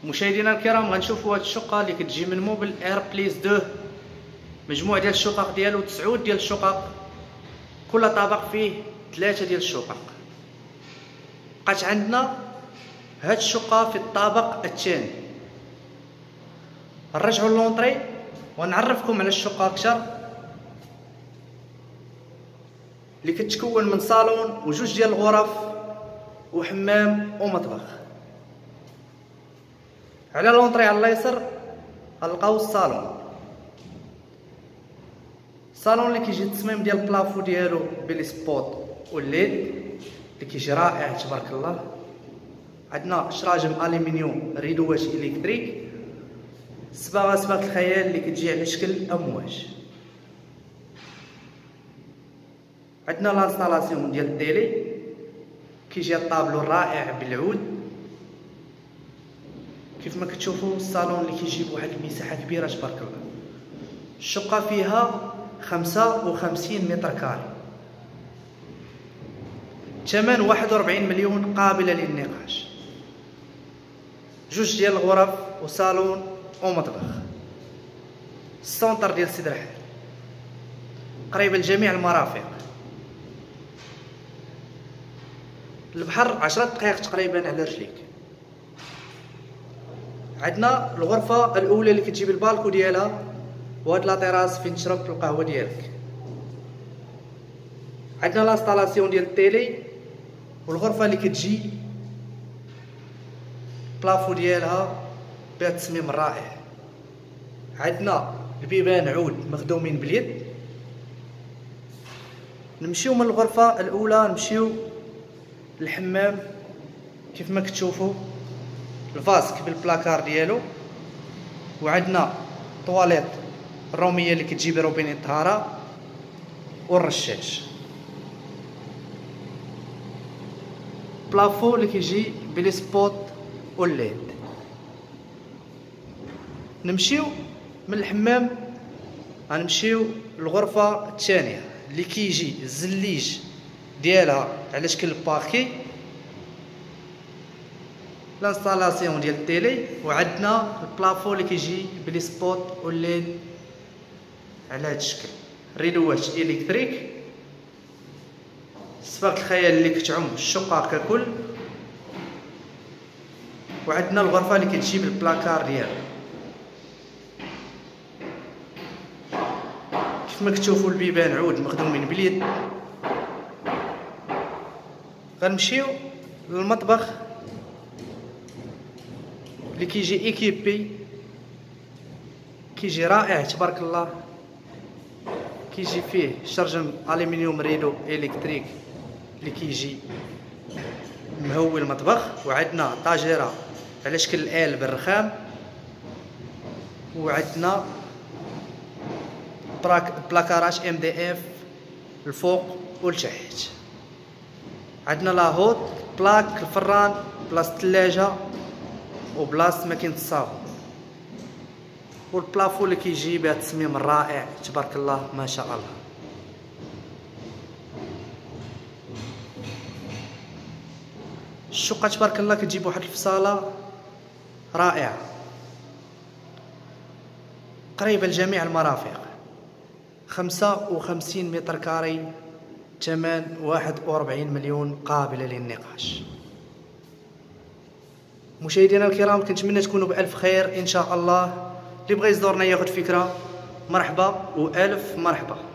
مشاهدينا الكرام، غنشوفوا هاد الشقه اللي كتجي من موبل اير بليس 2. مجموع ديال الشقق ديالو 9 ديال الشقق، كل طابق فيه 3 ديال الشقق. بقات عندنا هاد الشقه في الطابق الثاني. نرجعوا لونطري ونعرفكم على الشقه اكثر، اللي كتكون من صالون وجوج ديال الغرف وحمام ومطبخ. على لونطري على اليسر غنلقاو الصالون اللي كيجي التصميم ديال البلافو ديالو بلي سبوت والليد اللي كيجي رائع تبارك الله. عندنا شراجم الومنيوم ريدوات الكتريك، صباغه الخيال اللي كتجي على شكل امواج. عندنا لانستالاسيون ديال التيلي، كيجي الطابلو الرائع بالعود. كيف ما كتشوفوا الصالون اللي كيجي بواحد المساحه كبيره تبارك الله. الشقه فيها 55 متر كاري، ثمن 41 مليون قابله للنقاش. جوج ديال الغرف وصالون ومطبخ. السونتر ديال سيد رحال، قريبه لجميع المرافق. البحر 10 دقائق تقريبا على رجليك. عندنا الغرفه الاولى اللي كتجيب البالكو ديالها وهاد لاطيراس فين تشرب القهوه ديالك. عندنا لانستالاسيون ديال التيلي، والغرفه اللي كتجي البلافو ديالها بهذا التصميم الرائع. عندنا البيبان عود مخدومين باليد. نمشيو من الغرفه الاولى نمشيو للحمام. كيف ما كتشوفوا الفاسك بالبلاكار ديالو، وعندنا طواليت الروميه اللي كتجي بروبيني الطهاره والرشاش. بلافو اللي كيجي بلي سبوت والليد. نمشيو من الحمام غنمشيو للغرفه الثانيه اللي كيجي الزليج ديالها على شكل باكي، لانستالاسيون ديال التيلي، وعندنا البلافو اللي كيجي بلي سبوت والليد على هذا الشكل. ريدوات الكتريك، صباغه الخيال اللي كتعم الشقه ككل. وعندنا الغرفه اللي كتجي بالبلاكار ديالها. كيف ما كتشوفوا البيبان عود مخدومين باليد. غنمشيو للمطبخ اللي كيجي ايكيبي، كيجي رائع تبارك الله. كيجي فيه شرجم الومنيوم ريدو الكتريك اللي كيجي مهوي المطبخ. وعندنا طاجيره على شكل الآل بالرخام، وعندنا بلاكارات MDF الفوق والتحت. عندنا لاهوت بلاك الفران بلاصه الثلاجه وبلاصه ماكينه الصابون، والبلافو اللي كيجي بهذا التصميم الرائع تبارك الله ما شاء الله. الشقه تبارك الله كتجي بواحد الفصاله رائعه قريبه لجميع المرافق. 55 متر كاري، ثمن 41 مليون قابله للنقاش. مشاهدينا الكرام، كنتمنى تكونوا بألف خير ان شاء الله. اللي بغى يزورنا ياخذ فكره مرحبا والف مرحبا.